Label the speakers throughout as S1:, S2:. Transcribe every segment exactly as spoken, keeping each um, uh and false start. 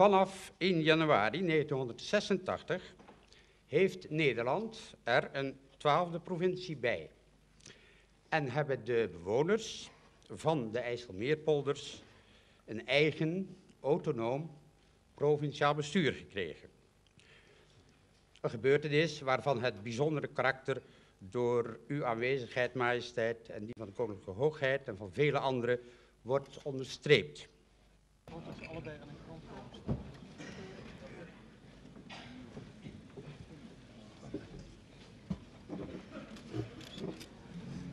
S1: Vanaf één januari negentienhonderdzesentachtig heeft Nederland er een twaalfde provincie bij. En hebben de bewoners van de IJsselmeerpolders een eigen, autonoom, provinciaal bestuur gekregen. Een gebeurtenis waarvan het bijzondere karakter door uw aanwezigheid, majesteit, en die van de koninklijke hoogheid en van vele anderen wordt onderstreept.
S2: Dat ze allebei aan een kant komen.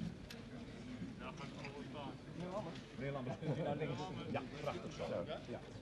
S2: Nederlanders. Nederlanders. Ja, prachtig zo. Ja.